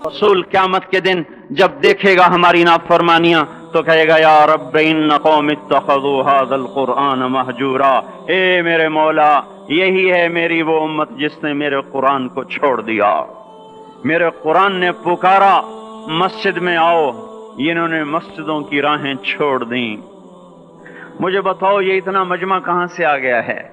रसूल क़यामत के दिन जब देखेगा हमारी नाफरमानियां तो कहेगा या रब्ब इन्न कौम इत्तखज़ू हाज़ल कुरआन महजूरा। ए मेरे मौला, यही है मेरी वो उम्मत जिसने मेरे कुरान को छोड़ दिया। मेरे कुरान ने पुकारा मस्जिद में आओ, इन्होंने मस्जिदों की राहें छोड़ दी। मुझे बताओ ये इतना मजमा कहां से आ गया है?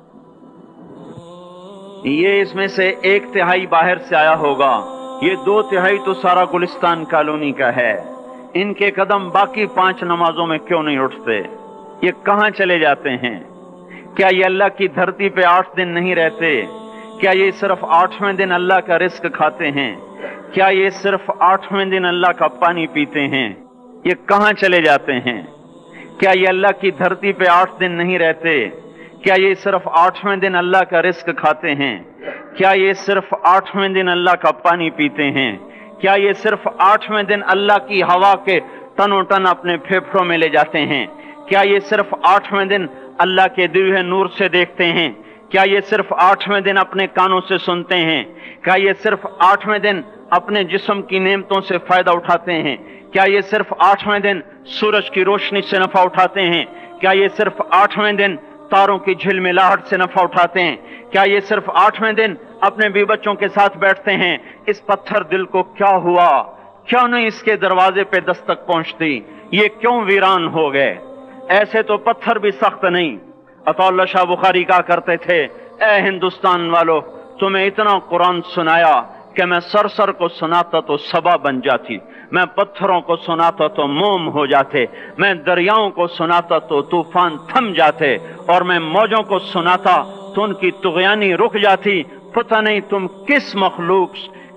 ये इसमें से 1/3 बाहर से आया होगा, ये 2/3 तो सारा गुलिस्तान कॉलोनी का है। इनके कदम बाकी 5 नमाजों में क्यों नहीं उठते? ये कहां चले जाते हैं? क्या ये अल्लाह की धरती पे 8 दिन नहीं रहते? क्या ये सिर्फ 8वें दिन अल्लाह का रिस्क खाते हैं? क्या ये सिर्फ 8वें दिन अल्लाह का पानी पीते हैं? ये कहां चले जाते हैं? क्या ये अल्लाह की धरती पे 8 दिन नहीं रहते? क्या ये सिर्फ 8वें दिन अल्लाह का रिस्क खाते हैं? क्या ये सिर्फ 8वें दिन अल्लाह का पानी पीते हैं? क्या ये सिर्फ 8वें दिन अल्लाह की हवा के तनो तन अपने फेफड़ों में ले जाते हैं? क्या ये सिर्फ 8वें दिन अल्लाह के दिव्य नूर से देखते हैं? क्या ये सिर्फ 8वें दिन अपने कानों से सुनते हैं? क्या ये सिर्फ 8वें दिन अपने जिस्म की नेमतों से फायदा उठाते हैं? क्या ये सिर्फ 8वें दिन सूरज की रोशनी से नफा उठाते हैं? क्या ये सिर्फ 8वें दिन तारों की झिलमिलाहट से नफा उठाते हैं? क्या ये सिर्फ 8वें दिन अपने भी बच्चों के साथ बैठते हैं? इस पत्थर दिल को क्या हुआ? क्यों नहीं इसके दरवाजे पे दस्तक पहुंचती? ये क्यों वीरान हो गए? ऐसे तो पत्थर भी सख्त नहीं। अताउल्ला शाह बुखारी कहा करते थे, ए हिंदुस्तान वालों, तुम्हें इतना कुरान सुनाया कि मैं सर को सुनाता तो सबा बन जाती, मैं पत्थरों को सुनाता तो मोम हो जाते, मैं दरियाओं को सुनाता तो तूफान थम जाते, और मैं मौजों को सुनाता तो उनकी तुग़यानी रुक जाती। पता नहीं तुम किस मखलूक,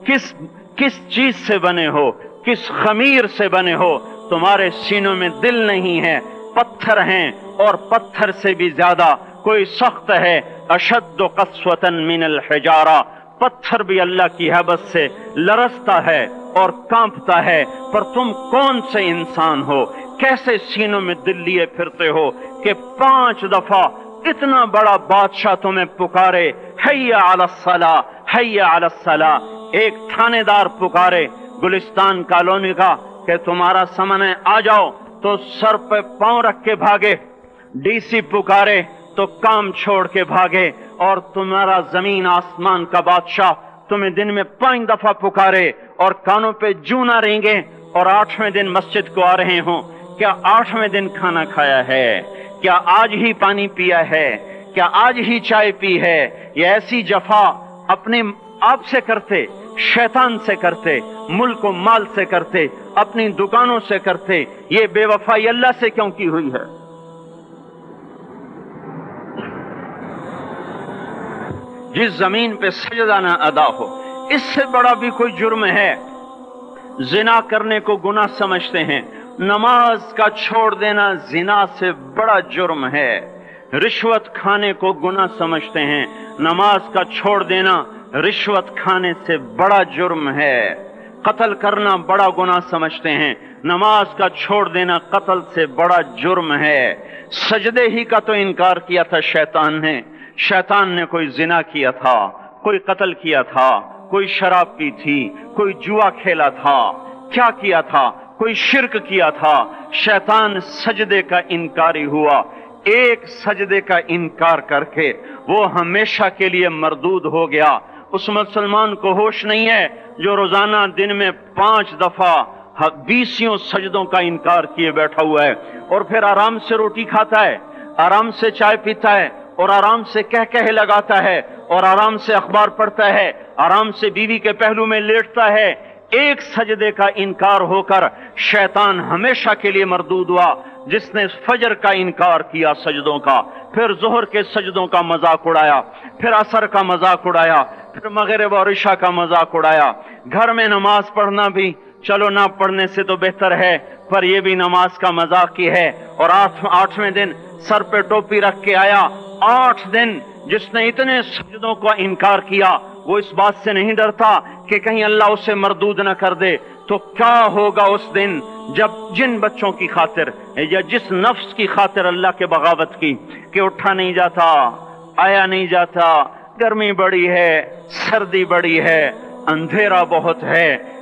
किस चीज से बने हो, किस खमीर से बने हो। तुम्हारे सीनों में दिल नहीं है, पत्थर हैं, और पत्थर से भी ज्यादा कोई सख्त है। अशद्दु क़स्वतन मिनल हिजारा, पत्थर भी अल्लाह की हैबत से लरसता है और कांपता है। पर तुम कौन से इंसान हो, कैसे सीनों में दिल लिए फिरते हो कि 5 दफा इतना बड़ा बादशाह तुम्हें पुकारे, हैया अलस्सला, हैया अलस्सला। एक थानेदार पुकारे गुलिस्तान कॉलोनी का कि तुम्हारा समय है, आ जाओ, तो सर पे पांव रख के भागे। डीसी पुकारे तो काम छोड़ के भागे। और तुम्हारा जमीन आसमान का बादशाह तुम्हें दिन में 5 दफा पुकारे और कानों पे जूं ना रेंगे, और 8वें दिन मस्जिद को आ रहे हो। क्या 8वें दिन खाना खाया है? क्या आज ही पानी पिया है? क्या आज ही चाय पी है? ये ऐसी जफा अपने आप से करते, शैतान से करते, मुल्क को माल से करते, अपनी दुकानों से करते। ये बेवफाई अल्लाह से क्यों की हुई है? जिस जमीन पे सजदा ना अदा हो, इससे बड़ा भी कोई जुर्म है? जिना करने को गुनाह समझते हैं, नमाज का छोड़ देना जिना से बड़ा जुर्म है। रिश्वत खाने को गुनाह समझते हैं, नमाज का छोड़ देना रिश्वत खाने से बड़ा जुर्म है। कत्ल करना बड़ा गुनाह समझते हैं, नमाज का छोड़ देना कत्ल से बड़ा जुर्म है। सजदे ही का तो इनकार किया था शैतान ने। शैतान ने कोई जिना किया था, कोई कत्ल किया था, कोई शराब पी थी, कोई जुआ खेला था, क्या किया था? कोई शिर्क किया था। शैतान सजदे का इनकारी हुआ। एक सजदे का इनकार करके वो हमेशा के लिए मरदूद हो गया। उस मुसलमान को होश नहीं है जो रोजाना दिन में 5 दफा 20 सजदों का इनकार किए बैठा हुआ है, और फिर आराम से रोटी खाता है, आराम से चाय पीता है, और आराम से कह लगाता है, और आराम से अखबार पढ़ता है, आराम से बीवी के पहलू में लेटता है। एक सजदे का इनकार होकर शैतान हमेशा के लिए मरदूद हुआ। जिसने फजर का इनकार किया सजदों का, फिर जोहर के सजदों का मजाक उड़ाया, फिर असर का मजाक उड़ाया, फिर मगरिब और इशा का मजाक उड़ाया। घर में नमाज पढ़ना भी चलो ना पढ़ने से तो बेहतर है, पर यह भी नमाज का मजाक ही है। और 8वें दिन सर पे टोपी रख के आया। 8 दिन जिसने इतने सजदों का इनकार किया, वो इस बात से नहीं डरता कि कहीं अल्लाह उसे मरदूद न कर दे। तो क्या होगा उस दिन जब जिन बच्चों की खातिर या जिस नफ्स की खातिर अल्लाह के बगावत की कि उठा नहीं जाता, आया नहीं जाता, गर्मी बड़ी है, सर्दी बड़ी है, अंधेरा बहुत है,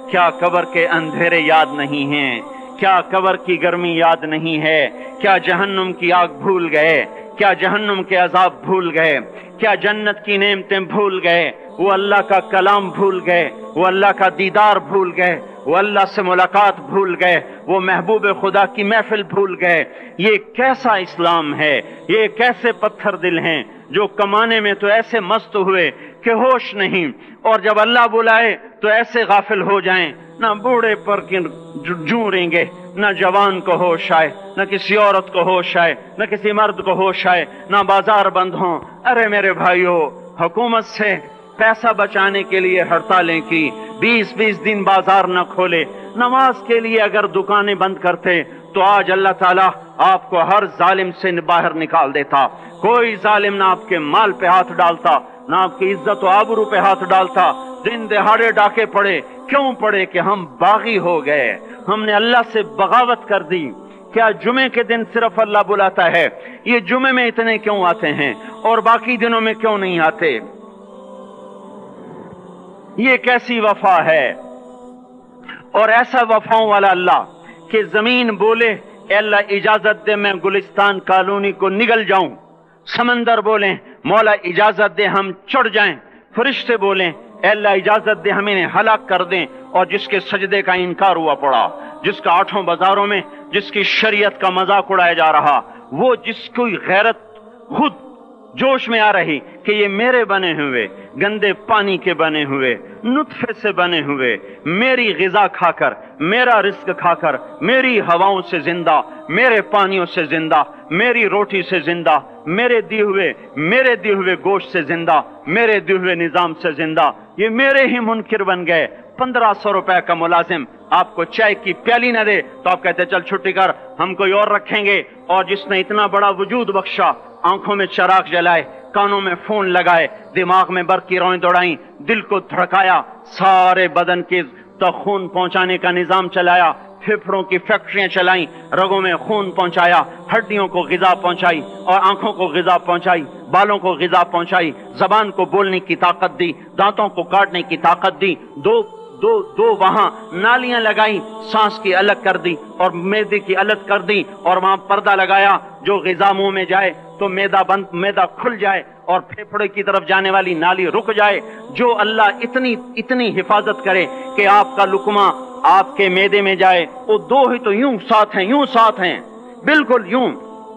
کیا قبر کے اندھیرے یاد نہیں ہیں؟ کیا قبر کی گرمی یاد نہیں ہے؟ کیا جہنم کی آگ بھول گئے؟ کیا جہنم کے عذاب بھول گئے؟ کیا جنت کی نعمتیں بھول گئے؟ وہ اللہ کا کلام بھول گئے؟ وہ اللہ کا دیدار بھول گئے؟ وہ اللہ سے ملاقات بھول گئے؟ وہ محبوب خدا کی محفل بھول گئے؟ یہ کیسا اسلام ہے؟ یہ کیسے پتھر دل ہیں جو کمانے میں تو ایسے مست ہوئے کہ ہوش نہیں، اور جب اللہ بلائے تو ایسے غافل ہو جائیں، نہ بوڑھے پر جوں رہیں گے، نہ جوان کو ہوش آئے، نہ کسی عورت کو ہوش آئے، نہ کسی مرد کو ہوش آئے، نہ بازار بند ہوں۔ ارے میرے بھائیو، حکومت سے پیسہ بچانے کے لیے ہڑتالیں کی، 20 دن بازار نہ کھولے، نماز کے لیے اگر دکانیں بند کرتے تو آج اللہ تعالیٰ آپ کو ہر ظالم سے باہر نکال دیتا۔ کوئی ظالم نہ آپ کے مال پہ ہاتھ ڈالتا، نہ آپ کی عزت و آبرو پہ ہاتھ ڈالتا۔ دن دہاڑے ڈاکے پڑے، کیوں پڑے؟ کہ ہم باغی ہو گئے، ہم نے اللہ سے بغاوت کر دی۔ کیا جمعے کے دن صرف اللہ بلاتا ہے؟ یہ جمعے میں اتنے کیوں آتے ہیں اور باقی دنوں میں کیوں نہیں آتے؟ یہ کیسی وفا ہے؟ اور ایسا وفاؤں والا اللہ کہ زمین بولے اے اللہ اجازت دے میں گلستان کالونی کو نگل جاؤں، سمندر بولیں مولا اجازت دے ہم چڑھ جائیں، فرشتے بولیں اے اللہ اجازت دے ہم انہیں ہلاک کر دیں، اور جس کے سجدے کا انکار ہوا پڑا، جس کا 8 بازاروں میں جس کی شریعت کا مذاق اڑایا جا رہا، وہ جس کی غیرت خود جوش میں آ رہی کہ یہ میرے بنے ہوئے گندے پانی کے بنے ہوئے نطفے سے بنے ہوئے، میری غذا کھا کر، میرا رزق کھا کر، میری ہواؤں سے زندہ، میرے پانیوں سے زندہ، میری روٹی سے زندہ، میرے دیے ہوئے گوشت سے زندہ، میرے دیے ہوئے نظام سے زندہ، یہ میرے ہی منکر بن گئے۔ 1500 روپے کا ملازم آپ کو چائے کی پیالی نہ دے تو آپ کہتے چل چھٹی کر، ہم کوئی اور رکھیں گے۔ اور جس نے اتنا بڑا وجود بخشا، آنکھوں میں چراغ جلائے، کانوں میں فون لگائے، دماغ میں برق کی روئیں دوڑائیں، دل کو دھڑکایا، سارے بدن کے تک خون پہنچانے کا نظام چلایا، پھیپھڑوں کی فیکٹریاں چلائیں، رگوں میں خون پہنچایا، ہڈیوں کو غذا پہنچائی اور آنکھوں کو غذا پہنچائی، بالوں کو غذا پہنچائی، زبان کو بولنے کی طاقت دی، دانتوں کو کاٹنے کی طاقت دی، دو وہاں نالیاں لگائیں، سانس کی الگ کر دی اور معدے کی الگ کر دی، اور وہاں پردہ لگایا، جو غذا منہ میں جائے تو معدہ کھل جائے اور پھیپھڑے کی طرف جانے والی نالی رک جائے۔ جو اللہ اتنی حفاظت کرے کہ آپ کا لقمہ آپ کے معدے میں جائے، وہ دو ہی تو یوں ساتھ ہیں بالکل یوں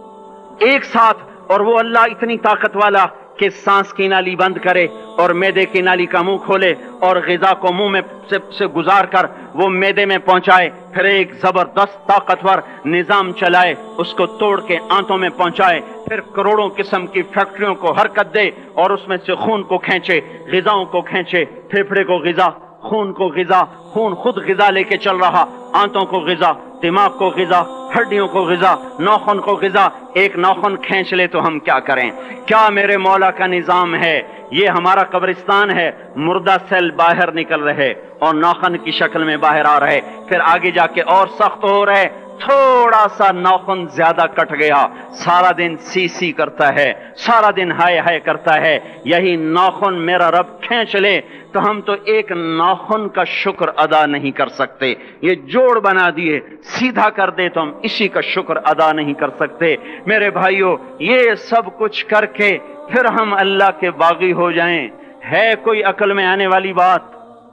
ایک ساتھ، اور وہ اللہ اتنی طاقت والا کہ سانس کی نالی بند کرے اور معدے کی نالی کا منہ کھولے اور غذا کو منہ میں سے گزار کر وہ معدے میں پہنچائے، پھر ایک زبردست طاقتور نظام چلائے، اس کو توڑ کے آنتوں میں پہنچائے، پھر کروڑوں قسم کی فیکٹریوں کو حرکت دے اور اس میں سے خون کو کھینچے، غذاؤں کو کھینچے، پھیپھڑے کو غذا، خون کو غذا، خون خود غذا لے کے چل رہا، آنتوں کو غذا، دماغ کو غذا، ہڈیوں کو غذا، ناخن کو غذا۔ ایک ناخن کھینچ لے تو ہم کیا کریں؟ کیا میرے مولا کا نظام ہے؟ یہ ہمارا قبرستان ہے، مردہ سیل باہر نکل رہے اور ناخن کی شکل میں باہر آ رہے، پھر آگے جا کے اور سخت ہو رہے، تھوڑا سا ناخن زیادہ کٹ گیا، سارا دن سی کرتا ہے، سارا دن ہائے کرتا ہے، یہی ناخن میرا رب کھینچ لے تو ہم تو ایک ناخن کا شکر ادا نہیں کر سکتے۔ یہ جوڑ بنا دیے، سیدھا کر دے تو ہم اسی کا شکر ادا نہیں کر سکتے۔ میرے بھائیو، یہ سب کچھ کر کے پھر ہم اللہ کے باغی ہو جائیں، ہے کوئی عقل میں آنے والی بات؟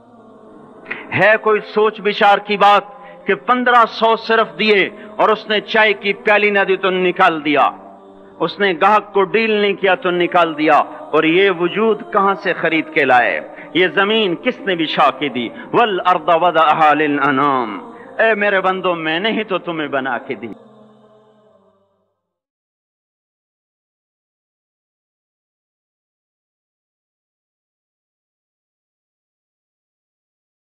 ہے کوئی سوچ بچار کی بات کہ 1500 صرف دیے اور اس نے چائے کی پیالی نہ دی تو نکال دیا، اس نے گاہک کو ڈیل نہیں کیا تو نکال دیا، اور یہ وجود کہاں سے خرید کے لائے؟ یہ زمین کس نے بچھا کے دی؟ وَالْأَرْضَ وَضَعَهَا لِلْأَنَامِ، اے میرے بندو میں نے ہی تو تمہیں بنا کے دی۔